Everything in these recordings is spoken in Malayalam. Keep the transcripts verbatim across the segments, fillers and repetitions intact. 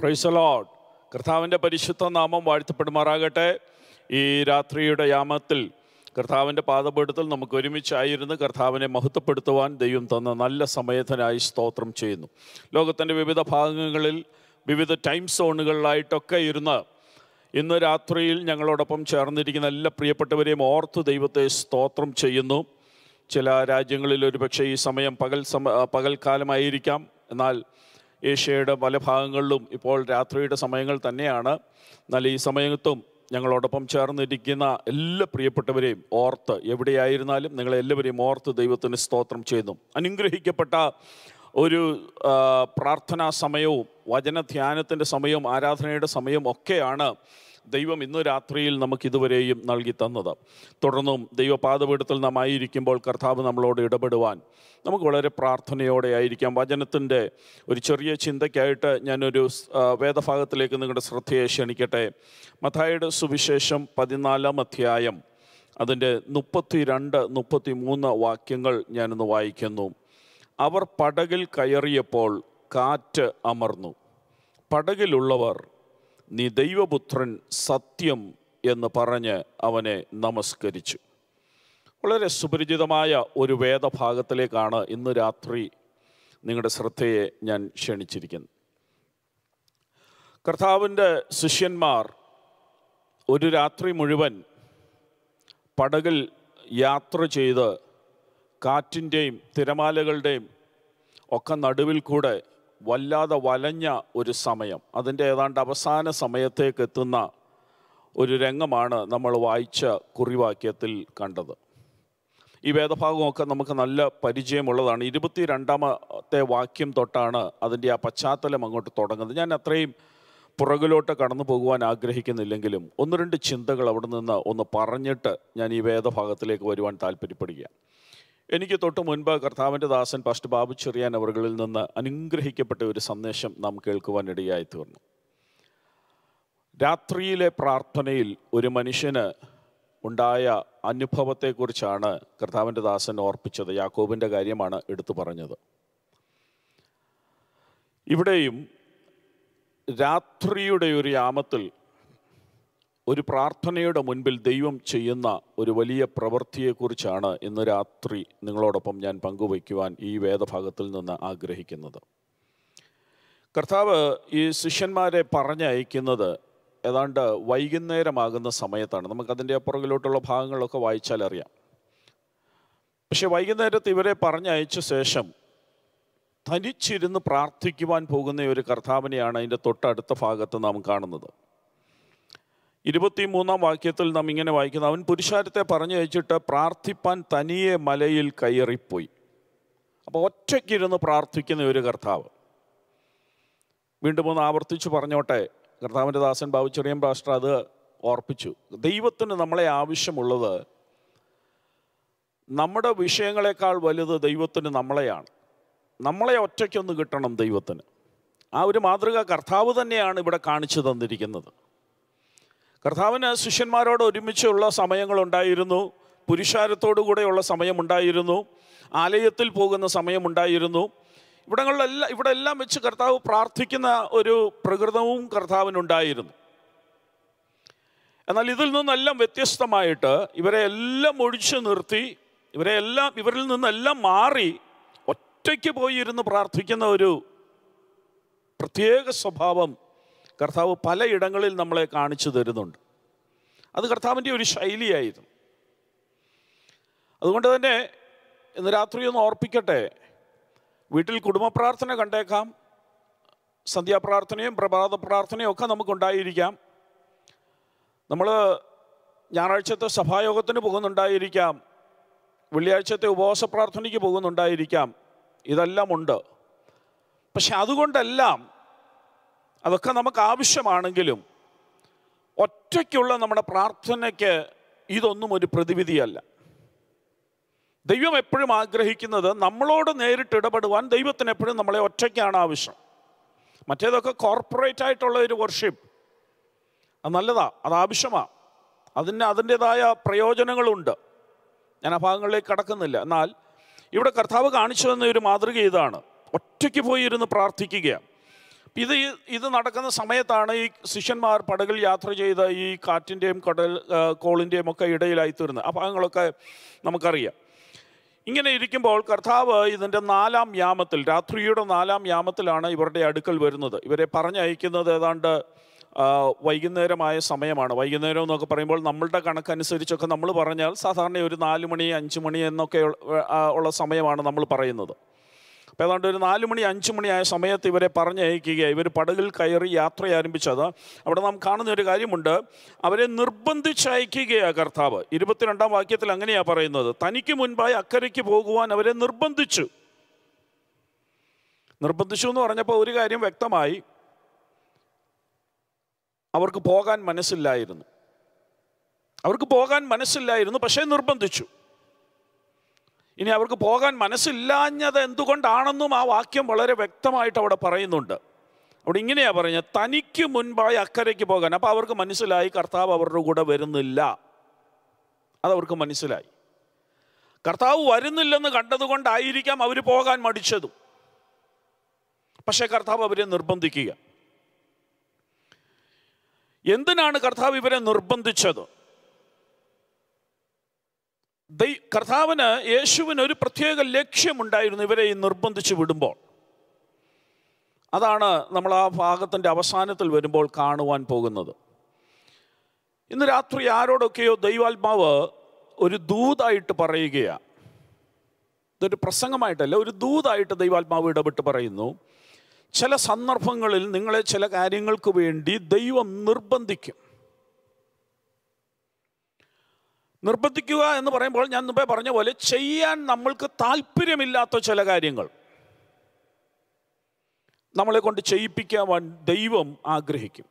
Praise the Lord. കർത്താവിൻ്റെ പരിശുദ്ധ നാമം വാഴ്ത്തപ്പെടുമാറാകട്ടെ. ഈ രാത്രിയുടെ യാമത്തിൽ കർത്താവിൻ്റെ പാദപീഠത്തിൽ നമുക്ക് ഒരുമിച്ചായിരുന്നു കർത്താവിനെ മഹത്വപ്പെടുത്തുവാൻ ദൈവം തന്ന നല്ല സമയത്തിനായി സ്തോത്രം ചെയ്യുന്നു. ലോകത്തിൻ്റെ വിവിധ ഭാഗങ്ങളിൽ വിവിധ ടൈം സോണുകളിലായിട്ടൊക്കെ ഇരുന്ന് ഇന്ന് രാത്രിയിൽ ഞങ്ങളോടൊപ്പം ചേർന്നിരിക്കുന്ന എല്ലാ പ്രിയപ്പെട്ടവരെയും ഓർത്ത് ദൈവത്തെ സ്തോത്രം ചെയ്യുന്നു. ചില രാജ്യങ്ങളിൽ ഒരു പക്ഷേ ഈ സമയം പകൽ സമ പകൽക്കാലമായിരിക്കാം. എന്നാൽ ഏഷ്യയുടെ പല ഭാഗങ്ങളിലും ഇപ്പോൾ രാത്രിയുടെ സമയങ്ങൾ തന്നെയാണ്. എന്നാൽ ഈ സമയത്തും ഞങ്ങളോടൊപ്പം ചേർന്നിരിക്കുന്ന എല്ലാ പ്രിയപ്പെട്ടവരെയും ഓർത്ത്, എവിടെയായിരുന്നാലും നിങ്ങളെല്ലാവരെയും ഓർത്ത് ദൈവത്തിന് സ്തോത്രം ചെയ്യുന്നു. അനുഗ്രഹിക്കപ്പെട്ട ഒരു പ്രാർത്ഥനാ സമയവും വചനധ്യാനത്തിൻ്റെ സമയവും ആരാധനയുടെ സമയവും ഒക്കെയാണ് ദൈവം ഇന്ന് രാത്രിയിൽ നമുക്കിതുവരെയും നൽകി തന്നത്. തുടർന്നും ദൈവപാദപീഠത്തിൽ നാം ആയിരിക്കുമ്പോൾ കർത്താവ് നമ്മളോട് ഇടപെടുവാൻ നമുക്ക് വളരെ പ്രാർത്ഥനയോടെ ആയിരിക്കാം. വചനത്തിൻ്റെ ഒരു ചെറിയ ചിന്തയ്ക്കായിട്ട് ഞാനൊരു വേദഭാഗത്തിലേക്ക് നിങ്ങളുടെ ശ്രദ്ധയെ ക്ഷണിക്കട്ടെ. മത്തായിയുടെ സുവിശേഷം പതിനാലാം അധ്യായം അതിൻ്റെ മുപ്പത്തി രണ്ട് മുപ്പത്തി മൂന്ന് വാക്യങ്ങൾ ഞാനൊന്ന് വായിക്കുന്നു. അവർ പടകിൽ കയറിയപ്പോൾ കാറ്റ് അമർന്നു. പടകിലുള്ളവർ നീ ദൈവപുത്രൻ സത്യം എന്ന് പറഞ്ഞ് അവനെ നമസ്കരിച്ചു. വളരെ സുപരിചിതമായ ഒരു വേദഭാഗത്തിലേക്കാണ് ഇന്ന് രാത്രി നിങ്ങളുടെ ശ്രദ്ധയെ ഞാൻ ക്ഷണിച്ചിരിക്കുന്നത്. കർത്താവിൻ്റെ ശിഷ്യന്മാർ ഒരു രാത്രി മുഴുവൻ പടകിൽ യാത്ര ചെയ്ത് കാറ്റിൻ്റെയും തിരമാലകളുടെയും ഒക്കെ നടുവിൽ കൂടെ വല്ലാതെ വലഞ്ഞ ഒരു സമയം, അതിൻ്റെ ഏതാണ്ട് അവസാന സമയത്തേക്ക് എത്തുന്ന ഒരു രംഗമാണ് നമ്മൾ വായിച്ച കുറിവാക്യത്തിൽ കണ്ടത്. ഈ വേദഭാഗമൊക്കെ നമുക്ക് നല്ല പരിചയമുള്ളതാണ്. ഇരുപത്തി രണ്ടാമത്തെ വാക്യം തൊട്ടാണ് അതിൻ്റെ ആ പശ്ചാത്തലം അങ്ങോട്ട് തുടങ്ങുന്നത്. ഞാൻ അത്രയും പുറകിലോട്ട് കടന്നു പോകുവാൻ ആഗ്രഹിക്കുന്നില്ലെങ്കിലും ഒന്ന് രണ്ട് ചിന്തകൾ അവിടെ നിന്ന് ഒന്ന് പറഞ്ഞിട്ട് ഞാൻ ഈ വേദഭാഗത്തിലേക്ക് വരുവാൻ താല്പര്യപ്പെടുക. എനിക്ക് തൊട്ട് മുൻപ് കർത്താവിൻ്റെ ദാസൻ പാസ്റ്റർ ബാബു ചെറിയാൻ അവറുകളിൽ നിന്ന് അനുഗ്രഹിക്കപ്പെട്ട ഒരു സന്ദേശം നാം കേൾക്കുവാൻ ഇടയായി തീർന്നു. രാത്രിയിലെ പ്രാർത്ഥനയിൽ ഒരു മനുഷ്യന് ഉണ്ടായ അനുഭവത്തെക്കുറിച്ചാണ് കർത്താവിൻ്റെ ദാസൻ ഓർപ്പിച്ചത്. യാക്കോബിൻ്റെ കാര്യമാണ് എടുത്തു പറഞ്ഞത്. ഇവിടെയും രാത്രിയുടെ ഒരു യാമത്തിൽ ഒരു പ്രാർത്ഥനയുടെ മുൻപിൽ ദൈവം ചെയ്യുന്ന ഒരു വലിയ പ്രവൃത്തിയെക്കുറിച്ചാണ് ഇന്ന് രാത്രി നിങ്ങളോടൊപ്പം ഞാൻ പങ്കുവയ്ക്കുവാൻ ഈ വേദഭാഗത്തിൽ നിന്ന് ആഗ്രഹിക്കുന്നത്. കർത്താവ് ഈ ശിഷ്യന്മാരെ പറഞ്ഞയക്കുന്നത് ഏതാണ്ട് വൈകുന്നേരമാകുന്ന സമയത്താണ്. നമുക്കതിൻ്റെ പുറകിലോട്ടുള്ള ഭാഗങ്ങളൊക്കെ വായിച്ചാൽ അറിയാം. പക്ഷെ വൈകുന്നേരത്ത് ഇവരെ പറഞ്ഞയച്ച ശേഷം തനിച്ചിരുന്ന് പ്രാർത്ഥിക്കുവാൻ പോകുന്ന ഒരു കർത്താവിനെയാണ് അതിൻ്റെ തൊട്ടടുത്ത ഭാഗത്ത് നാം കാണുന്നത്. ഇരുപത്തി മൂന്നാം വാക്യത്തിൽ നാം ഇങ്ങനെ വായിക്കുന്നത്, അവൻ പുരുഷാരത്തെ പറഞ്ഞു അയച്ചിട്ട് പ്രാർത്ഥിപ്പാൻ തനിയെ മലയിൽ കയറിപ്പോയി. അപ്പോൾ ഒറ്റയ്ക്കിരുന്ന് പ്രാർത്ഥിക്കുന്ന ഒരു കർത്താവ്. വീണ്ടും ഒന്ന് ആവർത്തിച്ച് പറഞ്ഞോട്ടെ, കർത്താവിൻ്റെ ദാസൻ ബാബു ചെറിയൻ പാസ്റ്റർ അത് ഓർപ്പിച്ചു. ദൈവത്തിന് നമ്മളെ ആവശ്യമുള്ളത്, നമ്മുടെ വിഷയങ്ങളെക്കാൾ വലുത് ദൈവത്തിന് നമ്മളെയാണ്. നമ്മളെ ഒറ്റയ്ക്കൊന്ന് കിട്ടണം ദൈവത്തിന്. ആ ഒരു മാതൃക കർത്താവ് തന്നെയാണ് ഇവിടെ കാണിച്ചു തന്നിരിക്കുന്നത്. കർത്താവിന് ശിഷ്യന്മാരോട് ഒരുമിച്ചുള്ള സമയങ്ങളുണ്ടായിരുന്നു, പുരുഷാരത്തോടു കൂടെയുള്ള സമയമുണ്ടായിരുന്നു, ആലയത്തിൽ പോകുന്ന സമയമുണ്ടായിരുന്നു. ഇവിടങ്ങളിലെല്ലാം ഇവിടെ എല്ലാം വെച്ച് കർത്താവ് പ്രാർത്ഥിക്കുന്ന ഒരു പ്രകൃതവും കർത്താവിനുണ്ടായിരുന്നു. എന്നാൽ ഇതിൽ നിന്നെല്ലാം വ്യത്യസ്തമായിട്ട് ഇവരെ എല്ലാം ഒഴിച്ചു നിർത്തി, ഇവരെ എല്ലാം ഇവരിൽ നിന്നെല്ലാം മാറി ഒറ്റയ്ക്ക് പോയി ഇരുന്ന് പ്രാർത്ഥിക്കുന്ന ഒരു പ്രത്യേക സ്വഭാവം കർത്താവ് പലയിടങ്ങളിൽ നമ്മളെ കാണിച്ചു തരുന്നുണ്ട്. അത് കർത്താവിൻ്റെ ഒരു ശൈലിയായിരുന്നു. അതുകൊണ്ട് തന്നെ ഇന്ന് രാത്രി ഒന്ന് ഓർപ്പിക്കട്ടെ, വീട്ടിൽ കുടുംബ പ്രാർത്ഥന കണ്ടേക്കാം, സന്ധ്യാപ്രാർത്ഥനയും പ്രഭാത പ്രാർത്ഥനയും ഒക്കെ നമുക്കുണ്ടായിരിക്കാം. നമ്മൾ ഞായറാഴ്ചത്തെ സഭായോഗത്തിന് പോകുന്നുണ്ടായിരിക്കാം, വെള്ളിയാഴ്ചത്തെ ഉപവാസ പ്രാർത്ഥനയ്ക്ക് പോകുന്നുണ്ടായിരിക്കാം. ഇതെല്ലാം ഉണ്ട്. പക്ഷെ അതുകൊണ്ടെല്ലാം അതൊക്കെ നമുക്ക് ആവശ്യമാണെങ്കിലും ഒറ്റയ്ക്കുള്ള നമ്മുടെ പ്രാർത്ഥനയ്ക്ക് ഇതൊന്നും ഒരു പ്രതിവിധിയല്ല. ദൈവം എപ്പോഴും ആഗ്രഹിക്കുന്നത് നമ്മളോട് നേരിട്ട് ഇടപെടുവാൻ ദൈവത്തിന് എപ്പോഴും നമ്മളെ ഒറ്റയ്ക്കാണ് ആവശ്യം. മറ്റേതൊക്കെ കോർപ്പറേറ്റ് ആയിട്ടുള്ള ഒരു വർഷിപ്പ്, അത് നല്ലതാ, അത് ആവശ്യമാണ്, അതിന് അതിൻ്റെതായ പ്രയോജനങ്ങളുണ്ട്. ഞാൻ ആ ഭാഗങ്ങളിലേക്ക് കടക്കുന്നില്ല. എന്നാൽ ഇവിടെ കർത്താവ് കാണിച്ചു തന്ന ഒരു മാതൃക ഇതാണ്. ഒറ്റയ്ക്ക് പോയി ഇരുന്ന് പ്രാർത്ഥിക്കുക. ഇത് ഇത് നടക്കുന്ന സമയത്താണ് ഈ ശിഷ്യന്മാർ പടകിൽ യാത്ര ചെയ്ത് ഈ കാറ്റിൻ്റെയും കടൽ കോളിൻ്റെയും ഒക്കെ ഇടയിലായിത്തീരുന്നത്. ആ ഭാഗങ്ങളൊക്കെ നമുക്കറിയാം. ഇങ്ങനെ ഇരിക്കുമ്പോൾ കർത്താവ് ഇതിൻ്റെ നാലാം യാമത്തിൽ, രാത്രിയുടെ നാലാം യാമത്തിലാണ് ഇവരുടെ അടുക്കൽ വരുന്നത്. ഇവരെ പറഞ്ഞയക്കുന്നത് ഏതാണ്ട് വൈകുന്നേരമായ സമയമാണ്. വൈകുന്നേരം എന്നൊക്കെ പറയുമ്പോൾ നമ്മളുടെ കണക്കനുസരിച്ചൊക്കെ നമ്മൾ പറഞ്ഞാൽ സാധാരണ ഒരു നാല് മണി അഞ്ച് മണി എന്നൊക്കെ ഉള്ള സമയമാണ് നമ്മൾ പറയുന്നത്. അപ്പോൾ ഏതാണ്ട് ഒരു നാല് മണി അഞ്ച് മണിയായ സമയത്ത് ഇവരെ പറഞ്ഞയക്കുക. ഇവർ പടകിൽ കയറി യാത്ര ആരംഭിച്ചത്. അവിടെ നാം കാണുന്ന ഒരു കാര്യമുണ്ട്, അവരെ നിർബന്ധിച്ചയക്കുകയാണ് കർത്താവ്. ഇരുപത്തിരണ്ടാം വാക്യത്തിൽ അങ്ങനെയാണ് പറയുന്നത്, തനിക്ക് മുൻപായി അക്കരയ്ക്ക് പോകുവാൻ അവരെ നിർബന്ധിച്ചു. നിർബന്ധിച്ചു എന്ന് പറഞ്ഞപ്പോൾ ഒരു കാര്യം വ്യക്തമായി, അവർക്ക് പോകാൻ മനസ്സില്ലായിരുന്നു. അവർക്ക് പോകാൻ മനസ്സില്ലായിരുന്നു പക്ഷേ നിർബന്ധിച്ചു. ഇനി അവർക്ക് പോകാൻ മനസ്സില്ലാഞ്ഞത് എന്തുകൊണ്ടാണെന്നും ആ വാക്യം വളരെ വ്യക്തമായിട്ട് അവിടെ പറയുന്നുണ്ട്. അവിടെ ഇങ്ങനെയാണ് പറഞ്ഞത്, തനിക്ക് മുൻപായി അക്കരയ്ക്ക് പോകാൻ. അപ്പോൾ അവർക്ക് മനസ്സിലായി കർത്താവ് അവരുടെ കൂടെ വരുന്നില്ല. അതവർക്ക് മനസ്സിലായി. കർത്താവ് വരുന്നില്ലെന്ന് കണ്ടതുകൊണ്ടായിരിക്കാം അവർ പോകാൻ മടിച്ചതും. പക്ഷേ കർത്താവ് അവരെ നിർബന്ധിക്കുക. എന്തിനാണ് കർത്താവ് ഇവരെ നിർബന്ധിച്ചത്? കർത്താവിന്, യേശുവിന് ഒരു പ്രത്യേക ലക്ഷ്യമുണ്ടായിരുന്നു ഇവരെ നിർബന്ധിച്ച് വിടുമ്പോൾ. അതാണ് നമ്മൾ ആ ഭാഗത്തിൻ്റെ അവസാനത്തിൽ വരുമ്പോൾ കാണുവാൻ പോകുന്നത്. ഇന്ന് രാത്രി ആരോടൊക്കെയോ ദൈവാത്മാവ് ഒരു ദൂതായിട്ട് പറയുകയാണ്. ഇതൊരു പ്രസംഗമായിട്ടല്ല, ഒരു ദൂതായിട്ട് ദൈവാത്മാവ് ഇടപെട്ട് പറയുന്നു, ചില സന്ദർഭങ്ങളിൽ നിങ്ങളെ ചില കാര്യങ്ങൾക്ക് വേണ്ടി ദൈവം നിർബന്ധിക്കും. നിർബന്ധിക്കുക എന്ന് പറയുമ്പോൾ ഞാൻ മുമ്പേ പറഞ്ഞ പോലെ ചെയ്യാൻ നമ്മൾക്ക് താല്പര്യമില്ലാത്ത ചില കാര്യങ്ങൾ നമ്മളെ കൊണ്ട് ചെയ്യിപ്പിക്കാൻ ദൈവം ആഗ്രഹിക്കും.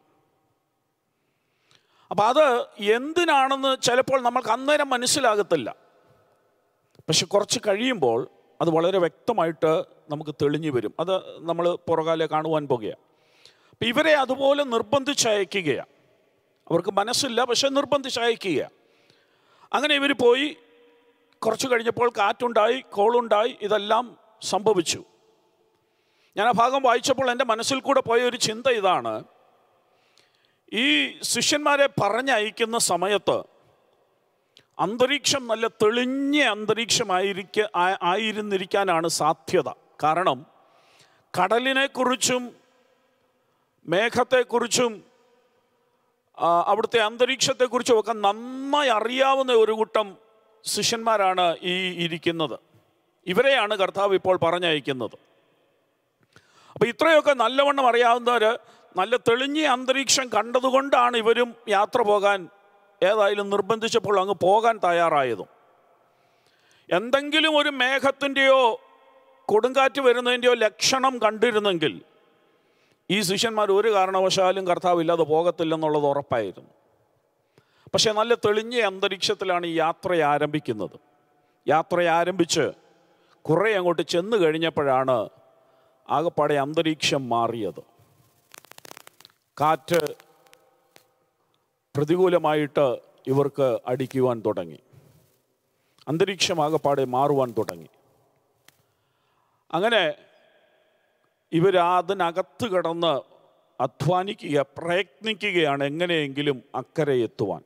അപ്പം അത് എന്തിനാണെന്ന് ചിലപ്പോൾ നമ്മൾക്ക് അന്നേരം മനസ്സിലാകത്തില്ല. പക്ഷെ കുറച്ച് കഴിയുമ്പോൾ അത് വളരെ വ്യക്തമായിട്ട് നമുക്ക് തെളിഞ്ഞു വരും. അത് നമ്മൾ പുറകാലെ കാണുവാൻ പോകുകയാണ്. അപ്പം ഇവരെ അതുപോലെ നിർബന്ധിച്ചയക്കുകയാണ്. അവർക്ക് മനസ്സില്ല പക്ഷെ നിർബന്ധിച്ചയക്കുകയാണ്. അങ്ങനെ ഇവർ പോയി. കുറച്ച് കഴിഞ്ഞപ്പോൾ കാറ്റുണ്ടായി, കോളുണ്ടായി, ഇതെല്ലാം സംഭവിച്ചു. ഞാൻ ആ ഭാഗം വായിച്ചപ്പോൾ എൻ്റെ മനസ്സിൽ കൂടെ പോയ ഒരു ചിന്ത ഇതാണ്, ഈ ശിഷ്യന്മാരെ പറഞ്ഞയക്കുന്ന സമയത്ത് അന്തരീക്ഷം നല്ല തെളിഞ്ഞ അന്തരീക്ഷമായിരിക്ക ആയിരുന്നിരിക്കാനാണ് സാധ്യത. കാരണം കടലിനെക്കുറിച്ചും മേഘത്തെക്കുറിച്ചും അവിടുത്തെ അന്തരീക്ഷത്തെക്കുറിച്ചും ഒക്കെ നന്നായി അറിയാവുന്ന ഒരു കൂട്ടം ശിഷ്യന്മാരാണ് ഈ ഇരിക്കുന്നത്. ഇവരെയാണ് കർത്താവ് ഇപ്പോൾ പറഞ്ഞയക്കുന്നത്. അപ്പോൾ ഇത്രയൊക്കെ നല്ലവണ്ണം അറിയാവുന്നവർ നല്ല തെളിഞ്ഞ അന്തരീക്ഷം കണ്ടതുകൊണ്ടാണ് ഇവരും യാത്ര പോകാൻ ഏതായാലും നിർബന്ധിച്ചപ്പോൾ അങ്ങ് പോകാൻ തയ്യാറായതും. എന്തെങ്കിലും ഒരു മേഘത്തിൻ്റെയോ കൊടുങ്കാറ്റ് വരുന്നതിൻ്റെയോ ലക്ഷണം കണ്ടിരുന്നെങ്കിൽ ഈ ശിഷ്യന്മാർ ഒരു കാരണവശാലും കർത്താവില്ലാതെ പോകത്തില്ലെന്നുള്ളത് ഉറപ്പായിരുന്നു. പക്ഷേ നല്ല തെളിഞ്ഞ അന്തരീക്ഷത്തിലാണ് ഈ യാത്ര ആരംഭിക്കുന്നത്. യാത്ര ആരംഭിച്ച് കുറേ അങ്ങോട്ട് ചെന്ന് കഴിഞ്ഞപ്പോഴാണ് ആകപ്പാടെ അന്തരീക്ഷം മാറിയത്. കാറ്റ് പ്രതികൂലമായിട്ട് ഇവർക്ക് അടിക്കുവാൻ തുടങ്ങി. അന്തരീക്ഷം ആകപ്പാടെ മാറുവാൻ തുടങ്ങി. അങ്ങനെ ഇവർ അതിനകത്ത് കിടന്ന് അധ്വാനിക്കുക, പ്രയത്നിക്കുകയാണ് എങ്ങനെയെങ്കിലും അക്കരെ എത്തുവാൻ.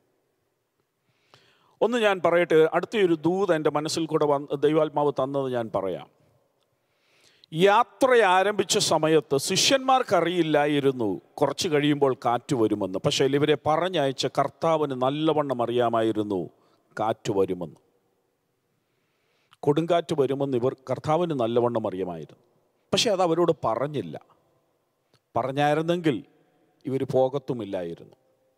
ഒന്ന് ഞാൻ പറയട്ടെ, അടുത്തൊരു ദൂത് എൻ്റെ മനസ്സിൽ കൂടെ വന്ന് ദൈവാത്മാവ് തന്നത് ഞാൻ പറയാം. യാത്ര ആരംഭിച്ച സമയത്ത് ശിഷ്യന്മാർക്കറിയില്ലായിരുന്നു കുറച്ച് കഴിയുമ്പോൾ കാറ്റ് വരുമെന്ന്. പക്ഷേ ഇവരെ പറഞ്ഞയച്ച കർത്താവിന് നല്ലവണ്ണം അറിയാമായിരുന്നു കാറ്റ് വരുമെന്ന്, കൊടുങ്കാറ്റ് വരുമെന്ന് ഇവർ കർത്താവിന് നല്ലവണ്ണം അറിയാമായിരുന്നു. പക്ഷെ അത് അവരോട് പറഞ്ഞില്ല. പറഞ്ഞായിരുന്നെങ്കിൽ ഇവർ പോകത്തുമില്ലായിരുന്നു.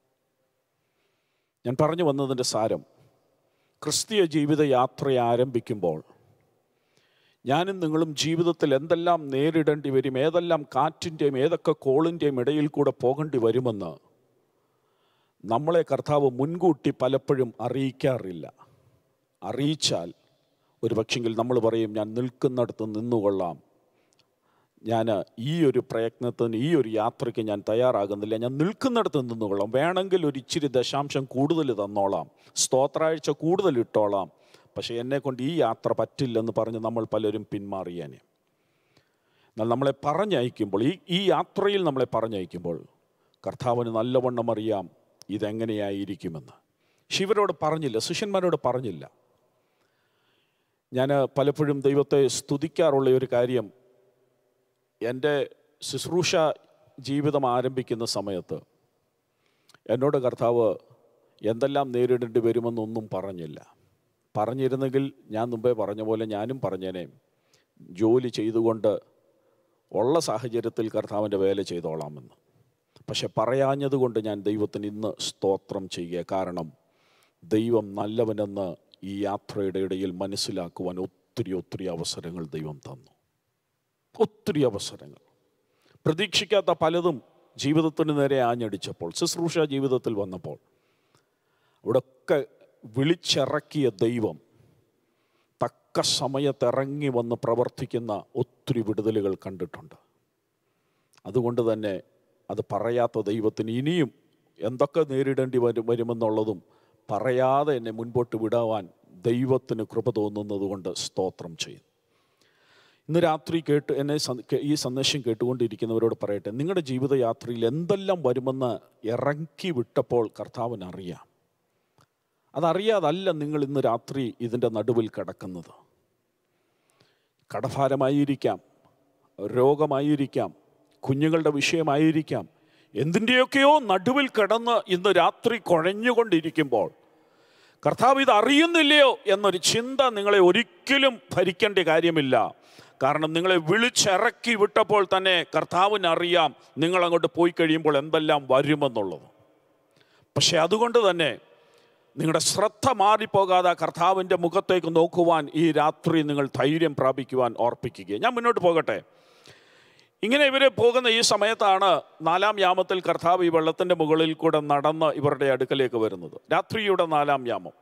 ഞാൻ പറഞ്ഞു വന്നതിൻ്റെ സാരം, ക്രിസ്തീയ ജീവിത യാത്ര ആരംഭിക്കുമ്പോൾ ഞാനും നിങ്ങളും ജീവിതത്തിൽ എന്തെല്ലാം നേരിടേണ്ടി വരും, ഏതെല്ലാം കാറ്റിൻ്റെയും ഏതൊക്കെ കോളിൻ്റെയും ഇടയിൽ കൂടെ പോകേണ്ടി വരുമെന്ന് നമ്മളെ കർത്താവ് മുൻകൂട്ടി പലപ്പോഴും അറിയിക്കാറില്ല. അറിയിച്ചാൽ ഒരു പക്ഷെങ്കിൽ നമ്മൾ പറയും, ഞാൻ നിൽക്കുന്നിടത്ത് നിന്നുകൊള്ളാം, ഞാൻ ഈ ഒരു പ്രയത്നത്തിന് ഈ ഒരു യാത്രയ്ക്ക് ഞാൻ തയ്യാറാകുന്നില്ല, ഞാൻ നിൽക്കുന്നിടത്ത് നിന്നുകൊള്ളാം, വേണമെങ്കിൽ ഒരു ഇച്ചിരി ദശാംശം കൂടുതൽ തന്നോളാം, സ്തോത്രാഴ്ച കൂടുതൽ ഇട്ടോളാം, പക്ഷെ എന്നെക്കൊണ്ട് ഈ യാത്ര പറ്റില്ലെന്ന് പറഞ്ഞ് നമ്മൾ പലരും പിന്മാറിയേനെ. എന്നാൽ നമ്മളെ പറഞ്ഞയക്കുമ്പോൾ, ഈ ഈ യാത്രയിൽ നമ്മളെ പറഞ്ഞയക്കുമ്പോൾ കർത്താവിന് നല്ലവണ്ണം അറിയാം ഇതെങ്ങനെയായിരിക്കുമെന്ന്. ശിവരോട് പറഞ്ഞില്ല, ശിഷ്യന്മാരോട് പറഞ്ഞില്ല. ഞാൻ പലപ്പോഴും ദൈവത്തെ സ്തുതിക്കാറുള്ള ഒരു കാര്യം, എൻ്റെ ശുശ്രൂഷ ജീവിതം ആരംഭിക്കുന്ന സമയത്ത് എന്നോട് കർത്താവ് എന്തെല്ലാം നേരിടേണ്ടി വരുമെന്നൊന്നും പറഞ്ഞില്ല. പറഞ്ഞിരുന്നെങ്കിൽ ഞാൻ മുമ്പേ പറഞ്ഞ പോലെ ഞാനും പറഞ്ഞേനെ, ജോലി ചെയ്തുകൊണ്ട് ഉള്ള സാഹചര്യത്തിൽ കർത്താവിൻ്റെ വേല ചെയ്തോളാമെന്ന്. പക്ഷെ പറയാഞ്ഞതുകൊണ്ട് ഞാൻ ദൈവത്തിന് ഇന്ന് സ്തോത്രം ചെയ്യുക. കാരണം ദൈവം നല്ലവനെന്ന് ഈ യാത്രയുടെ ഇടയിൽ മനസ്സിലാക്കുവാൻ ഒത്തിരി ഒത്തിരി അവസരങ്ങൾ ദൈവം തന്നു. ഒത്തിരി അവസരങ്ങൾ, പ്രതീക്ഷിക്കാത്ത പലതും ജീവിതത്തിന് നേരെ ആഞ്ഞടിച്ചപ്പോൾ, ശുശ്രൂഷ ജീവിതത്തിൽ വന്നപ്പോൾ അവിടെയൊക്കെ വിളിച്ചിറക്കിയ ദൈവം തക്ക സമയത്ത് ഇറങ്ങി വന്ന് പ്രവർത്തിക്കുന്ന ഒത്തിരി വിടുതലുകൾ കണ്ടിട്ടുണ്ട്. അതുകൊണ്ട് തന്നെ അത് പറയാത്ത ദൈവത്തിന് ഇനിയും എന്തൊക്കെ നേരിടേണ്ടി വരും വരുമെന്നുള്ളതും പറയാതെ എന്നെ മുൻപോട്ട് വിടാൻ ദൈവത്തിന് കൃപ തോന്നുന്നത് കൊണ്ട് സ്തോത്രം ചെയ്യും. ഇന്ന് രാത്രി കേട്ട് എന്നെ ഈ സന്ദേശം കേട്ടുകൊണ്ടിരിക്കുന്നവരോട് പറയട്ടെ, നിങ്ങളുടെ ജീവിതയാത്രയിൽ എന്തെല്ലാം വരുമെന്ന് ഇറക്കി വിട്ടപ്പോൾ കർത്താവിനറിയാം. അതറിയാതല്ല നിങ്ങൾ ഇന്ന് രാത്രി ഇതിൻ്റെ നടുവിൽ കിടക്കുന്നത്. കടഭാരമായിരിക്കാം, രോഗമായിരിക്കാം, കുഞ്ഞുങ്ങളുടെ വിഷയമായിരിക്കാം, എന്തിൻ്റെയൊക്കെയോ നടുവിൽ കിടന്ന് ഇന്ന് രാത്രി കുഴഞ്ഞുകൊണ്ടിരിക്കുമ്പോൾ കർത്താവ് ഇത് അറിയുന്നില്ലയോ എന്നൊരു ചിന്ത നിങ്ങളെ ഒരിക്കലും ഭരിക്കേണ്ട കാര്യമില്ല. കാരണം നിങ്ങളെ വിളിച്ചിറക്കി വിട്ടപ്പോൾ തന്നെ കർത്താവിനറിയാം നിങ്ങളങ്ങോട്ട് പോയി കഴിയുമ്പോൾ എന്തെല്ലാം വരുമെന്നുള്ളത്. പക്ഷെ അതുകൊണ്ട് തന്നെ നിങ്ങളുടെ ശ്രദ്ധ മാറിപ്പോകാതെ കർത്താവിൻ്റെ മുഖത്തേക്ക് നോക്കുവാൻ ഈ രാത്രി നിങ്ങൾ ധൈര്യം പ്രാപിക്കുവാൻ ഓർപ്പിക്കുക. ഞാൻ മുന്നോട്ട് പോകട്ടെ. ഇങ്ങനെ ഇവർ പോകുന്ന ഈ സമയത്താണ് നാലാം യാമത്തിൽ കർത്താവ് ഈ വെള്ളത്തിൻ്റെ മുകളിൽ കൂടെ നടന്ന് ഇവരുടെ അടുക്കലേക്ക് വരുന്നത്. രാത്രിയുടെ നാലാം യാമം.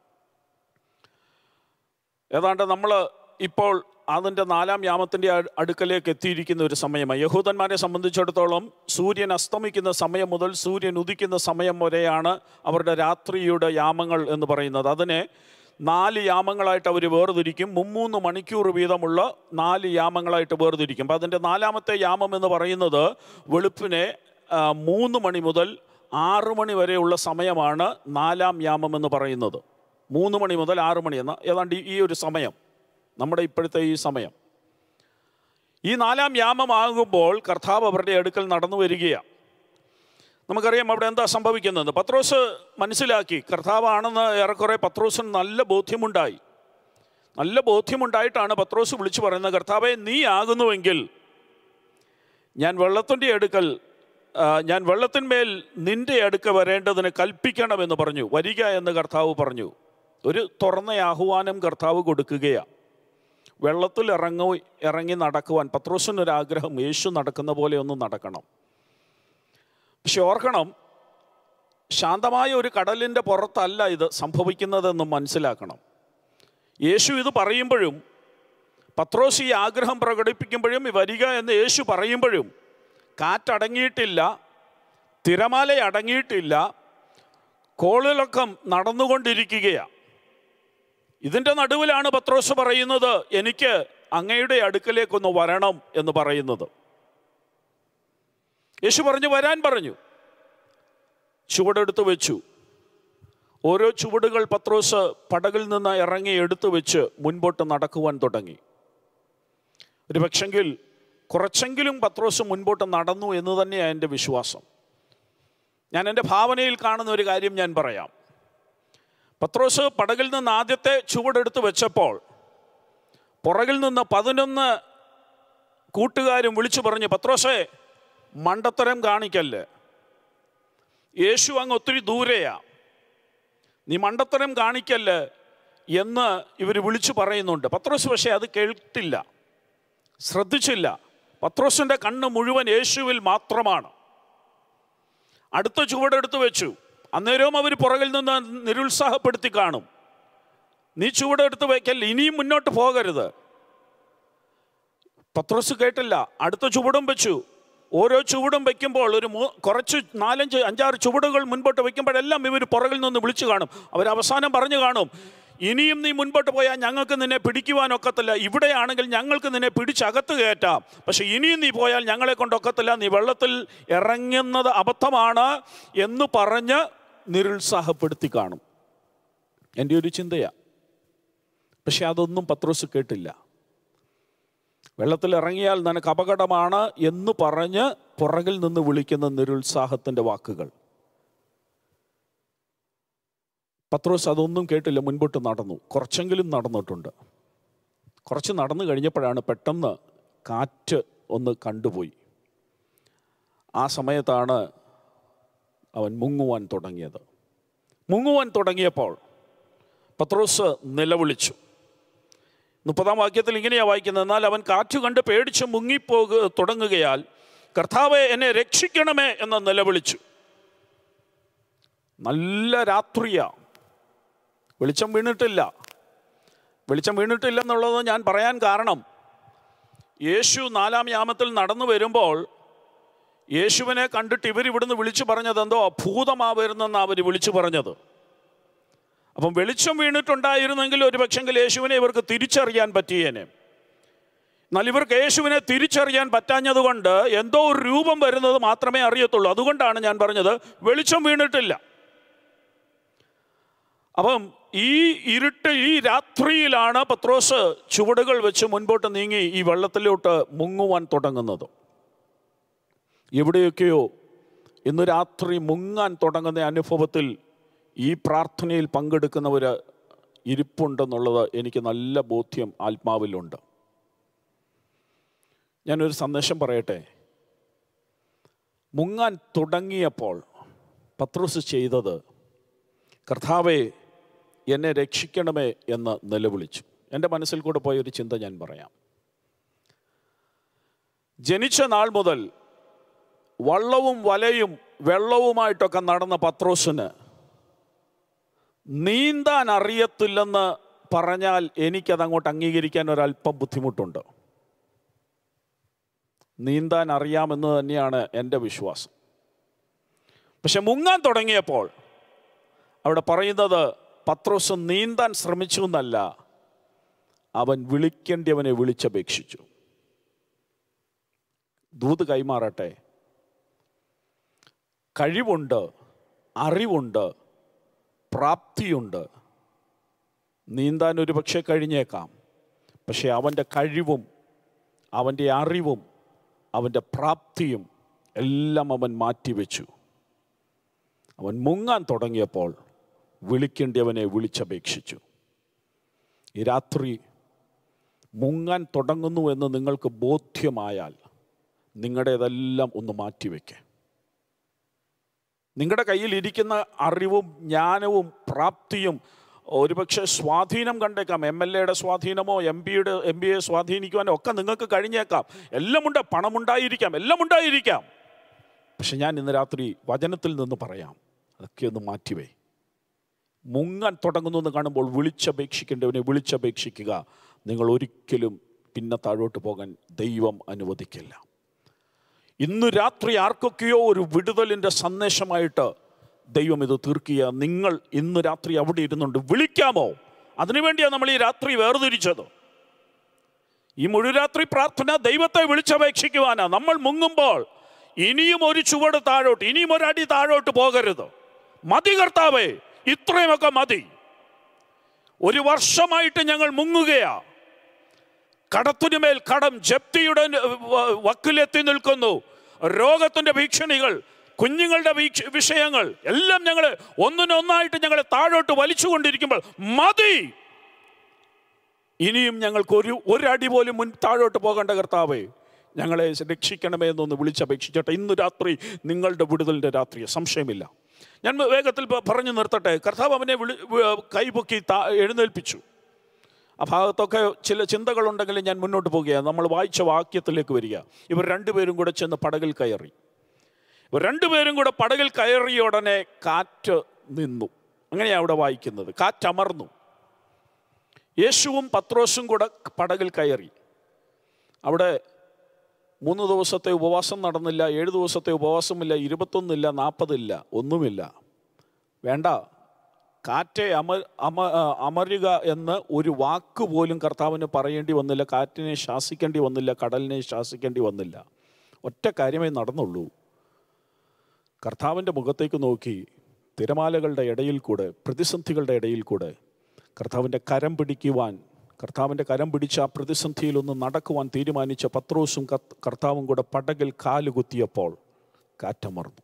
ഏതാണ്ട് നമ്മൾ ഇപ്പോൾ അതിൻ്റെ നാലാം യാമത്തിൻ്റെ അടുക്കലേക്ക് എത്തിയിരിക്കുന്ന ഒരു സമയമായി. യഹൂദന്മാരെ സംബന്ധിച്ചിടത്തോളം സൂര്യൻ അസ്തമിക്കുന്ന സമയം മുതൽ സൂര്യൻ ഉദിക്കുന്ന സമയം വരെയാണ് അവരുടെ രാത്രിയുടെ യാമങ്ങൾ എന്ന് പറയുന്നത്. അതിനെ നാല് യാമങ്ങളായിട്ട് അവർ വേർതിരിക്കും. മുമ്മൂന്ന് മണിക്കൂർ വീതമുള്ള നാല് യാമങ്ങളായിട്ട് വേർതിരിക്കും. അപ്പം അതിൻ്റെ നാലാമത്തെ യാമം എന്ന് പറയുന്നത് വെളുപ്പിനെ മൂന്ന് മണി മുതൽ ആറ് മണി വരെയുള്ള സമയമാണ് നാലാം യാമം എന്ന് പറയുന്നത്. മൂന്ന് മണി മുതൽ ആറ് മണി എന്ന ഏതാണ്ട് ഈ ഒരു സമയം, നമ്മുടെ ഇപ്പോഴത്തെ ഈ സമയം. ഈ നാലാം യാമമാകുമ്പോൾ കർത്താവ് അവരുടെ അടുക്കൽ നടന്നു വരികയാണ്. നമുക്കറിയാം അവിടെ എന്താ സംഭവിക്കുന്നത്. പത്രോസ് മനസ്സിലാക്കി കർത്താവാണെന്ന് ഏറെക്കുറെ പത്രോസിന് നല്ല ബോധ്യമുണ്ടായി. നല്ല ബോധ്യമുണ്ടായിട്ടാണ് പത്രോസ് വിളിച്ചു പറയുന്നത്, കർത്താവേ നീ ആകുന്നുവെങ്കിൽ ഞാൻ വെള്ളത്തിൻ്റെ അടുക്കൽ ഞാൻ വെള്ളത്തിന്മേൽ നിൻ്റെ അടുക്ക വരേണ്ടതിന് കൽപ്പിക്കണമെന്ന് പറഞ്ഞു. വരിക എന്ന് കർത്താവ് പറഞ്ഞു. ഒരു തുറന്ന ആഹ്വാനം കർത്താവ് കൊടുക്കുകയാണ്. വെള്ളത്തിൽ ഇറങ്ങി ഇറങ്ങി നടക്കുവാൻ പത്രോസിനൊരാഗ്രഹം, യേശു നടക്കുന്ന പോലെ ഒന്ന് നടക്കണം. പക്ഷെ ഓർക്കണം, ശാന്തമായ ഒരു കടലിൻ്റെ പുറത്തല്ല ഇത് സംഭവിക്കുന്നതെന്ന് മനസ്സിലാക്കണം. യേശു ഇത് പറയുമ്പോഴും പത്രോസ് ഈ ആഗ്രഹം പ്രകടിപ്പിക്കുമ്പോഴും വരിക എന്ന് യേശു പറയുമ്പോഴും കാറ്റടങ്ങിയിട്ടില്ല, തിരമാല അടങ്ങിയിട്ടില്ല, കോളിളക്കം നടന്നുകൊണ്ടിരിക്കുകയാണ്. ഇതിൻ്റെ നടുവിലാണ് പത്രോസ് പറയുന്നത്, എനിക്ക് അങ്ങയുടെ അടുക്കലേക്കൊന്ന് വരണം എന്ന് പറയുന്നത്. യേശു പറഞ്ഞു, വരാൻ പറഞ്ഞു. ചുവടെടുത്ത് വെച്ചു. ഓരോ ചുവടുകൾ പത്രോസ് പടകിൽ നിന്ന് ഇറങ്ങി എടുത്തു വെച്ച് മുൻപോട്ട് നടക്കുവാൻ തുടങ്ങി. ഒരു പക്ഷെങ്കിൽ കുറച്ചെങ്കിലും പത്രോസ് മുൻപോട്ട് നടന്നു എന്ന് തന്നെയാണ് എൻ്റെ വിശ്വാസം. ഞാൻ എൻ്റെ ഭാവനയിൽ കാണുന്ന ഒരു കാര്യം ഞാൻ പറയാം. പത്രോസ് പടകിൽ നിന്ന് ആദ്യത്തെ ചുവടെടുത്ത് വെച്ചപ്പോൾ പുറകിൽ നിന്ന് പതിനൊന്ന് കൂട്ടുകാരും വിളിച്ചു പറഞ്ഞു, പത്രോസേ മണ്ടത്തരം കാണിക്കല്ലേ, യേശു അങ്ങ് ഒത്തിരി ദൂരെയാ, നീ മണ്ടത്തരം കാണിക്കല്ലേ എന്ന് ഇവർ വിളിച്ചു പറയുന്നുണ്ട്. പത്രോസ് പക്ഷേ അത് കേട്ടില്ല, ശ്രദ്ധിച്ചില്ല. പത്രോസിൻ്റെ കണ്ണ് മുഴുവൻ യേശുവിൽ മാത്രമാണ്. അടുത്ത ചുവടെടുത്ത് വെച്ചു. അന്നേരവും അവർ പുറകിൽ നിന്ന് നിരുത്സാഹപ്പെടുത്തി കാണും, നീ ചുവടെടുത്ത് വയ്ക്കല്ല, ഇനിയും മുന്നോട്ട് പോകരുത്. പത്രോസ് കേട്ടില്ല. അടുത്ത ചുവടും വെച്ചു. ഓരോ ചുവടും വയ്ക്കുമ്പോൾ ഒരു മൂ കുറച്ച് നാലഞ്ച് അഞ്ചാറ് ചുവടുകൾ മുൻപോട്ട് വയ്ക്കുമ്പോഴെല്ലാം ഇവർ പുറകിൽ നിന്ന് വിളിച്ചു കാണും. അവരവസാനം പറഞ്ഞു കാണും, ഇനിയും നീ മുൻപോട്ട് പോയാൽ ഞങ്ങൾക്ക് നിന്നെ പിടിക്കുവാനൊക്കത്തില്ല. ഇവിടെയാണെങ്കിൽ ഞങ്ങൾക്ക് നിന്നെ പിടിച്ചകത്ത് കയറ്റാം, പക്ഷെ ഇനിയും നീ പോയാൽ ഞങ്ങളെ കൊണ്ടൊക്കത്തില്ല, നീ വെള്ളത്തിൽ ഇറങ്ങുന്നത് അബദ്ധമാണ് എന്ന് പറഞ്ഞ് നിരുത്സാഹപ്പെടുത്തി കാണും. എൻ്റെ ഒരു ചിന്തയാണ്. പക്ഷെ അതൊന്നും പത്രോസ് കേട്ടില്ല. വെള്ളത്തിൽ ഇറങ്ങിയാൽ നിനക്ക് അപകടമാണ് എന്ന് പറഞ്ഞ് പുറകിൽ നിന്ന് വിളിക്കുന്ന നിരുത്സാഹത്തിൻ്റെ വാക്കുകൾ. പത്രോസ് അതൊന്നും കേട്ടില്ല, മുൻപോട്ട് നടന്നു. കുറച്ചെങ്കിലും നടന്നിട്ടുണ്ട്. കുറച്ച് നടന്നു കഴിഞ്ഞപ്പോഴാണ് പെട്ടെന്ന് കാറ്റ് ഒന്ന് കണ്ടുപോയി. ആ സമയത്താണ് അവൻ മുങ്ങുവാൻ തുടങ്ങിയത്. മുങ്ങുവാൻ തുടങ്ങിയപ്പോൾ പത്രോസ് നിലവിളിച്ചു. മുപ്പതാം വാക്യത്തിൽ ഇങ്ങനെയാണ് വായിക്കുന്നത്: എന്നാൽ അവൻ കാറ്റ് കണ്ട് പേടിച്ച് മുങ്ങിപ്പോക തുടങ്ങുകയാൽ കർത്താവേ എന്നെ രക്ഷിക്കണമേ എന്ന് നിലവിളിച്ചു. നല്ല രാത്രിയാ, വെളിച്ചം വീണിട്ടില്ല. വെളിച്ചം വീണിട്ടില്ലെന്നുള്ളത് ഞാൻ പറയാൻ കാരണം, യേശു നാലാം യാമത്തിൽ നടന്നു വരുമ്പോൾ യേശുവിനെ കണ്ടിട്ട് ഇവർ ഇവിടുന്ന് വിളിച്ചു പറഞ്ഞത് എന്തോ ഭൂതമാവരുന്നെന്നാണ് അവർ വിളിച്ചു പറഞ്ഞത്. അപ്പം വെളിച്ചം വീണിട്ടുണ്ടായിരുന്നെങ്കിൽ ഒരു പക്ഷെങ്കിൽ യേശുവിനെ ഇവർക്ക് തിരിച്ചറിയാൻ പറ്റിയേനെ. എന്നാൽ ഇവർക്ക് യേശുവിനെ തിരിച്ചറിയാൻ പറ്റാഞ്ഞതുകൊണ്ട് എന്തോ ഒരു രൂപം വരുന്നത് മാത്രമേ അറിയത്തുള്ളൂ. അതുകൊണ്ടാണ് ഞാൻ പറഞ്ഞത് വെളിച്ചം വീണിട്ടില്ല. അപ്പം ഈ ഇരുട്ട്, ഈ രാത്രിയിലാണ് പത്രോസ് ചുവടുകൾ വെച്ച് മുൻപോട്ട് നീങ്ങി ഈ വെള്ളത്തിലോട്ട് മുങ്ങുവാൻ തുടങ്ങുന്നത്. എവിടെയൊക്കെയോ ഇന്ന് രാത്രി മുങ്ങാൻ തുടങ്ങുന്ന അനുഭവത്തിൽ ഈ പ്രാർത്ഥനയിൽ പങ്കെടുക്കുന്നവർ ഇരിപ്പുണ്ടെന്നുള്ളത് എനിക്ക് നല്ല ബോധ്യം ആത്മാവിലുണ്ട്. ഞാനൊരു സന്ദേശം പറയട്ടെ. മുങ്ങാൻ തുടങ്ങിയപ്പോൾ പത്രോസ് ചെയ്തത്, കർത്താവേ എന്നെ രക്ഷിക്കണമേ എന്ന് നിലവിളിച്ചു. എൻ്റെ മനസ്സിൽ കൂടെ പോയൊരു ചിന്ത ഞാൻ പറയാം. ജനിച്ച നാൾ മുതൽ വള്ളവും വലയും വെള്ളവുമായിട്ടൊക്കെ നടന്ന പത്രോസിന് നീന്താൻ അറിയത്തില്ലെന്ന് പറഞ്ഞാൽ എനിക്കതങ്ങോട്ട് അംഗീകരിക്കാൻ ഒരല്പം ബുദ്ധിമുട്ടുണ്ട്. നീന്താൻ അറിയാമെന്ന് തന്നെയാണ് എൻ്റെ വിശ്വാസം. പക്ഷെ മുങ്ങാൻ തുടങ്ങിയപ്പോൾ അവിടെ പറയുന്നത് പത്രോസ് നീന്താൻ ശ്രമിച്ചു എന്നല്ല, അവൻ വിളിക്കേണ്ടിയവനെ വിളിച്ചപേക്ഷിച്ചു. ദൂത് കൈമാറട്ടെ. കഴിവുണ്ട്, അറിവുണ്ട്, പ്രാപ്തിയുണ്ട്. നീന്താൻ ഒരു പക്ഷേ കഴിഞ്ഞേക്കാം. പക്ഷെ അവൻ്റെ കഴിവും അവൻ്റെ അറിവും അവൻ്റെ പ്രാപ്തിയും എല്ലാം അവൻ മാറ്റിവെച്ചു. അവൻ മുങ്ങാൻ തുടങ്ങിയപ്പോൾ വിളിക്കേണ്ടിയവനെ വിളിച്ചപേക്ഷിച്ചു. ഈ രാത്രി മുങ്ങാൻ തുടങ്ങുന്നു എന്ന് നിങ്ങൾക്ക് ബോധ്യമായാൽ നിങ്ങളുടേതെല്ലാം ഒന്ന് മാറ്റിവെക്കുക. നിങ്ങളുടെ കയ്യിൽ ഇരിക്കുന്ന അറിവും ജ്ഞാനവും പ്രാപ്തിയും ഒരുപക്ഷെ സ്വാധീനം കണ്ടേക്കാം. എം എൽ എയുടെ സ്വാധീനമോ എം പിയുടെ എം പിയെ സ്വാധീനിക്കുവാനോ ഒക്കെ നിങ്ങൾക്ക് കഴിഞ്ഞേക്കാം. എല്ലാമുണ്ട്, പണമുണ്ടായിരിക്കാം, എല്ലാം ഉണ്ടായിരിക്കാം. പക്ഷെ ഞാൻ ഇന്ന് രാത്രി വചനത്തിൽ നിന്ന് പറയാം, അതൊക്കെ ഒന്ന് മാറ്റിവേ. മുങ്ങാൻ തുടങ്ങുന്നു എന്ന് കാണുമ്പോൾ വിളിച്ചപേക്ഷിക്കേണ്ടവനെ വിളിച്ചപേക്ഷിക്കുക. നിങ്ങൾ ഒരിക്കലും പിന്നെ താഴോട്ട് പോകാൻ ദൈവം അനുവദിക്കില്ല. ഇന്ന് രാത്രി ആർക്കൊക്കെയോ ഒരു വിടുതലിൻ്റെ സന്ദേശമായിട്ട് ദൈവം ഇത് തീർക്കുക. നിങ്ങൾ ഇന്ന് രാത്രി അവിടെ ഇരുന്നുണ്ട്, വിളിക്കാമോ? അതിനുവേണ്ടിയാണ് നമ്മൾ ഈ രാത്രി വേർതിരിച്ചത്. ഈ മുഴുരാത്രി പ്രാർത്ഥന ദൈവത്തെ വിളിച്ചപേക്ഷിക്കുവാനാണ്. നമ്മൾ മുങ്ങുമ്പോൾ ഇനിയും ഒരു ചുവട് താഴോട്ട്, ഇനിയും ഒരടി താഴോട്ട് പോകരുത്. മതി കർത്താവേ, ഇത്രയുമൊക്കെ മതി. ഒരു വർഷമായിട്ട് ഞങ്ങൾ മുങ്ങുകയാ. കടത്തിനുമേൽ കടം, ജപ്തിയുടെ വക്കിലെത്തി നിൽക്കുന്നു. രോഗത്തിൻ്റെ ഭീഷണികൾ, കുഞ്ഞുങ്ങളുടെ വിഷയങ്ങൾ എല്ലാം ഞങ്ങൾ ഒന്നിനൊന്നായിട്ട് ഞങ്ങളെ താഴോട്ട് വലിച്ചുകൊണ്ടിരിക്കുമ്പോൾ മതി, ഇനിയും ഞങ്ങൾക്കൊരു ഒരടി പോലും മുൻ താഴോട്ട് പോകേണ്ട കർത്താവേ, ഞങ്ങളെ രക്ഷിക്കണമേ എന്നൊന്ന് വിളിച്ചപേക്ഷിച്ചോട്ടെ. ഇന്ന് രാത്രി നിങ്ങളുടെ വിടുതലിൻ്റെ രാത്രിയാണ്, സംശയമില്ല. ഞാൻ വേഗത്തിൽ പറഞ്ഞു നിർത്തട്ടെ. കർത്താവ് അവനെ വിളി കൈപൊക്കി താ എഴുന്നേൽപ്പിച്ചു. ആ ഭാഗത്തൊക്കെ ചില ചിന്തകളുണ്ടെങ്കിലും ഞാൻ മുന്നോട്ട് പോവുകയാണ്. നമ്മൾ വായിച്ച വാക്യത്തിലേക്ക് വരിക. ഇവർ രണ്ടുപേരും കൂടെ ചെന്ന് പടകിൽ കയറി. ഇവർ രണ്ടുപേരും കൂടെ പടകിൽ കയറിയ ഉടനെ കാറ്റ് നിന്നു. അങ്ങനെയാണ് അവിടെ വായിക്കുന്നത്. കാറ്റമർന്നു. യേശുവും പത്രോസും കൂടെ പടകിൽ കയറി. അവിടെ മൂന്ന് ദിവസത്തെ ഉപവാസം നടന്നില്ല, ഏഴ് ദിവസത്തെ ഉപവാസമില്ല, ഇരുപത്തൊന്നില്ല, നാൽപ്പതില്ല, ഒന്നുമില്ല. വേണ്ട, കാറ്റെ അമ അമ അമരുക എന്ന് ഒരു വാക്ക് പോലും കർത്താവിന് പറയേണ്ടി വന്നില്ല. കാറ്റിനെ ശാസിക്കേണ്ടി വന്നില്ല, കടലിനെ ശാസിക്കേണ്ടി വന്നില്ല. ഒറ്റ കാര്യമേ നടന്നുള്ളൂ. കർത്താവിൻ്റെ മുഖത്തേക്ക് നോക്കി തിരമാലകളുടെ ഇടയിൽ കൂടെ, പ്രതിസന്ധികളുടെ ഇടയിൽ കൂടെ കർത്താവിൻ്റെ കരം പിടിക്കുവാൻ, കർത്താവിൻ്റെ കരം പിടിച്ച ആ പ്രതിസന്ധിയിലൊന്ന് നടക്കുവാൻ തീരുമാനിച്ച പത്രോസും കർത്താവും കൂടെ പടകിൽ കാലുകുത്തിയപ്പോൾ കാറ്റമർന്നു.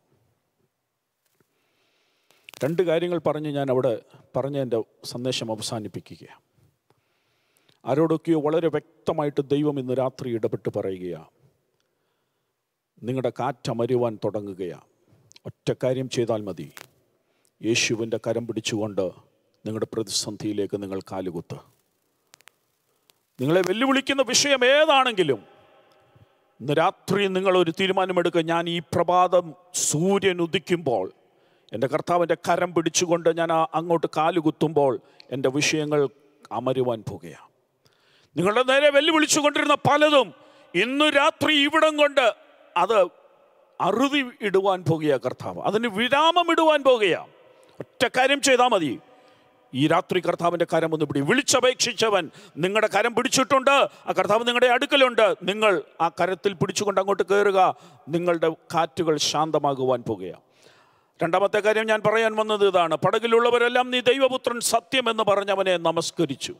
രണ്ട് കാര്യങ്ങൾ പറഞ്ഞ് ഞാൻ അവിടെ പറഞ്ഞ് എൻ്റെ സന്ദേശം അവസാനിപ്പിക്കുകയാണ്. ആരോടൊക്കെയോ വളരെ വ്യക്തമായിട്ട് ദൈവം ഇന്ന് രാത്രി ഇടപെട്ട് പറയുകയാണ്, നിങ്ങളുടെ കാറ്റമരുവാൻ തുടങ്ങുകയാണ്. ഒറ്റ കാര്യം ചെയ്താൽ മതി, യേശുവിൻ്റെ കരം പിടിച്ചുകൊണ്ട് നിങ്ങളുടെ പ്രതിസന്ധിയിലേക്ക് നിങ്ങൾ കാലുകുത്ത്. നിങ്ങളെ വെല്ലുവിളിക്കുന്ന വിഷയം ഏതാണെങ്കിലും ഇന്ന് രാത്രി നിങ്ങളൊരു തീരുമാനമെടുക്കുക. ഞാൻ ഈ പ്രഭാതം സൂര്യൻ ഉദിക്കുമ്പോൾ എൻ്റെ കർത്താവിൻ്റെ കരം പിടിച്ചുകൊണ്ട് ഞാൻ അങ്ങോട്ട് കാലുകുത്തുമ്പോൾ എൻ്റെ വിഷയങ്ങൾ അമരുവാൻ പോകുകയാണ്. നിങ്ങളുടെ നേരെ വെല്ലുവിളിച്ചു കൊണ്ടിരുന്ന പലതും ഇന്ന് രാത്രി ഇവിടം കൊണ്ട് അത് അറുതി ഇടുവാൻ പോകുക കർത്താവ്. അതിന് വിരാമം ഇടുവാൻ പോകുകയാണ്. ഒറ്റ കാര്യം ചെയ്താൽ മതി, ഈ രാത്രി കർത്താവിൻ്റെ കരം ഒന്ന് പിടി. വിളിച്ചപേക്ഷിച്ചവൻ നിങ്ങളുടെ കരം പിടിച്ചിട്ടുണ്ട്, ആ കർത്താവ് നിങ്ങളുടെ അടുക്കലുണ്ട്. നിങ്ങൾ ആ കരത്തിൽ പിടിച്ചുകൊണ്ട് അങ്ങോട്ട് കയറുക. നിങ്ങളുടെ കാറ്റുകൾ ശാന്തമാകുവാൻ പോകുകയാണ്. രണ്ടാമത്തെ കാര്യം ഞാൻ പറയാൻ വന്നത് ഇതാണ്. പടകിലുള്ളവരെല്ലാം നീ ദൈവപുത്രൻ സത്യം എന്ന് പറഞ്ഞവനെ നമസ്കരിച്ചു.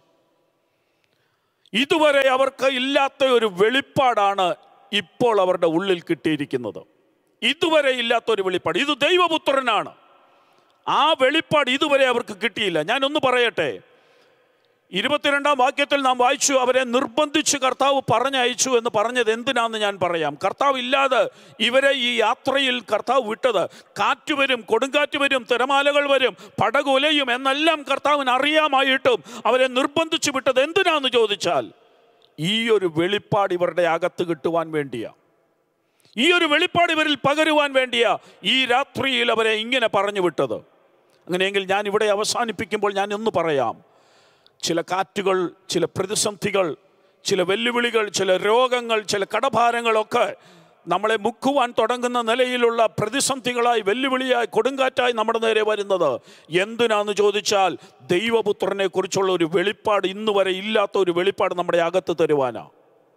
ഇതുവരെ അവർക്ക് ഇല്ലാത്ത ഒരു വെളിപ്പാടാണ് ഇപ്പോൾ അവരുടെ ഉള്ളിൽ കിട്ടിയിരിക്കുന്നത്. ഇതുവരെ ഇല്ലാത്തൊരു വെളിപ്പാട്. ഇത് ദൈവപുത്രനാണ്. ആ വെളിപ്പാട് ഇതുവരെ അവർക്ക് കിട്ടിയില്ല. ഞാനൊന്ന് പറയട്ടെ, ഇരുപത്തിരണ്ടാം വാക്യത്തിൽ നാം വായിച്ചു, അവരെ നിർബന്ധിച്ച് കർത്താവ് പറഞ്ഞയച്ചു എന്ന് പറഞ്ഞത് എന്തിനാന്ന് ഞാൻ പറയാം. കർത്താവ് ഇല്ലാതെ ഇവരെ ഈ യാത്രയിൽ കർത്താവ് വിട്ടത്, കാറ്റ് വരും, കൊടുങ്കാറ്റ് വരും, തിരമാലകൾ വരും, പടകുലയും എന്നെല്ലാം കർത്താവിന് അറിയാമായിട്ടും അവരെ നിർബന്ധിച്ച് വിട്ടത് എന്തിനാന്ന് ചോദിച്ചാൽ, ഈ ഒരു വെളിപ്പാട് ഇവരുടെ അകത്ത് കിട്ടുവാൻ വേണ്ടിയാ, ഈ ഒരു വെളിപ്പാട് ഇവരിൽ പകരുവാൻ വേണ്ടിയാ ഈ രാത്രിയിൽ അവരെ ഇങ്ങനെ പറഞ്ഞു വിട്ടത്. അങ്ങനെയെങ്കിൽ ഞാൻ ഇവിടെ അവസാനിപ്പിക്കുമ്പോൾ ഞാൻ ഒന്ന് പറയാം. ചില കാറ്റുകൾ, ചില പ്രതിസന്ധികൾ, ചില വെല്ലുവിളികൾ, ചില രോഗങ്ങൾ, ചില കടഭാരങ്ങളൊക്കെ നമ്മളെ മുക്കുവാൻ തുടങ്ങുന്ന നിലയിലുള്ള പ്രതിസന്ധികളായി, വെല്ലുവിളിയായി, കൊടുങ്കാറ്റായി നമ്മുടെ നേരെ വരുന്നത് എന്തിനാന്ന് ചോദിച്ചാൽ, ദൈവപുത്രനെ കുറിച്ചുള്ള ഒരു വെളിപ്പാട്, ഇന്ന് വരെ ഇല്ലാത്ത ഒരു വെളിപ്പാട് നമ്മുടെ അകത്ത് തരുവാനാ.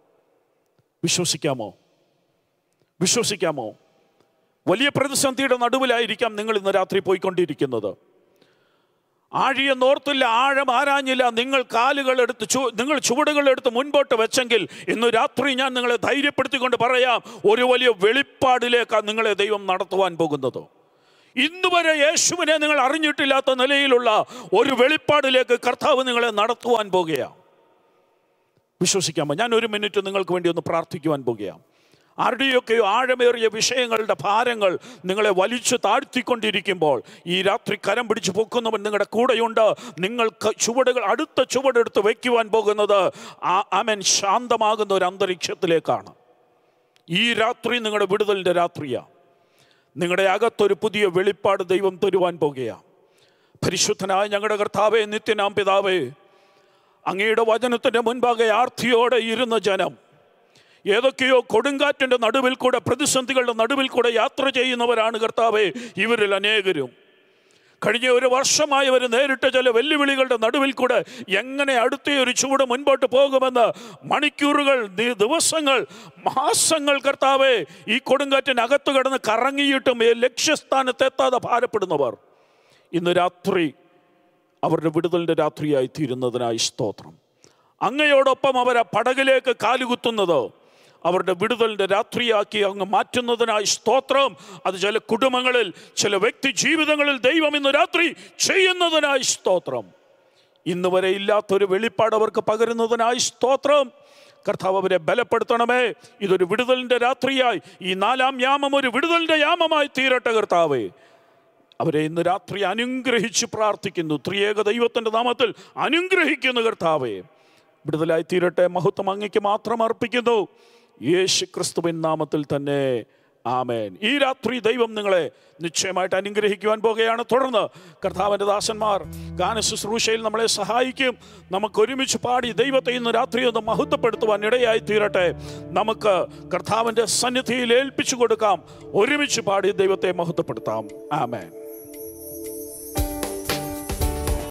വിശ്വസിക്കാമോ? വിശ്വസിക്കാമോ? വലിയ പ്രതിസന്ധിയുടെ നടുവിലായിരിക്കാം നിങ്ങൾ ഇന്ന് രാത്രി പോയിക്കൊണ്ടിരിക്കുന്നത്. ആഴിയെന്നോർത്തില്ല, ആഴം ആരാഞ്ഞില്ല. നിങ്ങൾ കാലുകൾ എടുത്ത് ചു നിങ്ങൾ ചുവടുകൾ എടുത്ത് മുൻപോട്ട് വെച്ചെങ്കിൽ ഇന്ന് രാത്രി ഞാൻ നിങ്ങളെ ധൈര്യപ്പെടുത്തിക്കൊണ്ട് പറയാം, ഒരു വലിയ വെളിപ്പാടിലേക്കാണ് നിങ്ങളെ ദൈവം നടത്തുവാൻ പോകുന്നത്. ഇന്നുവരെ യേശുവിനെ നിങ്ങൾ അറിഞ്ഞിട്ടില്ലാത്ത നിലയിലുള്ള ഒരു വെളിപ്പാടിലേക്ക് കർത്താവ് നിങ്ങളെ നടത്തുവാൻ പോകുകയാണ്. വിശ്വസിക്കാമോ? ഞാൻ ഒരു മിനിറ്റ് നിങ്ങൾക്ക് വേണ്ടി ഒന്ന് പ്രാർത്ഥിക്കുവാൻ പോകുകയാണ്. ആരുടെയൊക്കെയോ ആഴമേറിയ വിഷയങ്ങളുടെ ഭാരങ്ങൾ നിങ്ങളെ വലിച്ചു താഴ്ത്തിക്കൊണ്ടിരിക്കുമ്പോൾ ഈ രാത്രി കരം പിടിച്ച് പൊക്കുന്നവൻ നിങ്ങളുടെ കൂടെയുണ്ട്. നിങ്ങൾക്ക് ചുവടുകൾ, അടുത്ത ചുവടെടുത്ത് വയ്ക്കുവാൻ പോകുന്നത് ആമേൻ ശാന്തമാകുന്ന ഒരു അന്തരീക്ഷത്തിലേക്കാണ്. ഈ രാത്രി നിങ്ങളുടെ വിടുതലിൻ്റെ രാത്രിയാണ്. നിങ്ങളുടെ അകത്തൊരു പുതിയ വെളിപ്പാട് ദൈവം തരുവാൻ പോകുകയാണ്. പരിശുദ്ധനായ ഞങ്ങളുടെ കർത്താവേ, നിത്യനാം പിതാവേ, അങ്ങയുടെ വചനത്തിൻ്റെ മുൻപാകെ ആർത്തിയോടെ ഇരുന്ന ജനം ഏതൊക്കെയോ കൊടുങ്കാറ്റിൻ്റെ നടുവിൽ കൂടെ, പ്രതിസന്ധികളുടെ നടുവിൽ കൂടെ യാത്ര ചെയ്യുന്നവരാണ് കർത്താവേ. ഇവരിൽ അനേകരും കഴിഞ്ഞ ഒരു വർഷമായി അവർ നേരിട്ട ചില വെല്ലുവിളികളുടെ നടുവിൽ കൂടെ എങ്ങനെ അടുത്ത ഒരു ചുവട് മുൻപോട്ട് പോകുമെന്ന് മണിക്കൂറുകൾ, ദിവസങ്ങൾ, മാസങ്ങൾ കർത്താവേ ഈ കൊടുങ്കാറ്റിനകത്ത് കിടന്ന് കറങ്ങിയിട്ടും ലക്ഷ്യസ്ഥാനത്തെത്താതെ ഭാരപ്പെടുന്നവർ ഇന്ന് രാത്രി അവരുടെ വിടുതലിൻ്റെ രാത്രിയായി തീരുന്നതിനായി സ്തോത്രം. അങ്ങയോടൊപ്പം അവരെ പടകിലേക്ക് കാലുകുത്തുന്നത് അവരുടെ വിടുതലിൻ്റെ രാത്രിയാക്കി അങ്ങ് മാറ്റുന്നതിനായി സ്തോത്രം. അത് ചില കുടുംബങ്ങളിൽ, ചില വ്യക്തി ജീവിതങ്ങളിൽ ദൈവം ഇന്ന് രാത്രി ചെയ്യുന്നതിനായി സ്തോത്രം. ഇന്ന് വരെ ഇല്ലാത്തൊരു വെളിപ്പാട് അവർക്ക് പകരുന്നതിനായി സ്തോത്രം. കർത്താവ് അവരെ ബലപ്പെടുത്തണമേ. ഇതൊരു വിടുതലിൻ്റെ രാത്രിയായി, ഈ നാലാം യാമം ഒരു വിടുതലിൻ്റെ യാമമായി തീരട്ടെ കർത്താവേ. അവരെ ഇന്ന് രാത്രി അനുഗ്രഹിച്ച് പ്രാർത്ഥിക്കുന്നു. ത്രിയേക ദൈവത്തിൻ്റെ നാമത്തിൽ അനുഗ്രഹിക്കുന്നു കർത്താവേ. വിടുതലായി തീരട്ടെ. മഹത്വം അങ്ങയ്ക്ക് മാത്രം അർപ്പിക്കുന്നു, യേശു ക്രിസ്തുവിൻ നാമത്തിൽ തന്നെ, ആമേൻ. ഈ രാത്രി ദൈവം നിങ്ങളെ നിശ്ചയമായിട്ട് അനുഗ്രഹിക്കുവാൻ പോകുകയാണ്. തുടർന്ന് കർത്താവിൻ്റെ ദാസന്മാർ ഗാന ശുശ്രൂഷയിൽ നമ്മളെ സഹായിക്കും. നമുക്ക് ഒരുമിച്ച് പാടി ദൈവത്തെ ഇന്ന് രാത്രി ഒന്ന് മഹത്വപ്പെടുത്തുവാൻ ഇടയായി തീരട്ടെ. നമുക്ക് കർത്താവിൻ്റെ സന്നിധിയിൽ ഏൽപ്പിച്ചു കൊടുക്കാം. ഒരുമിച്ച് പാടി ദൈവത്തെ മഹത്വപ്പെടുത്താം. ആമേൻ.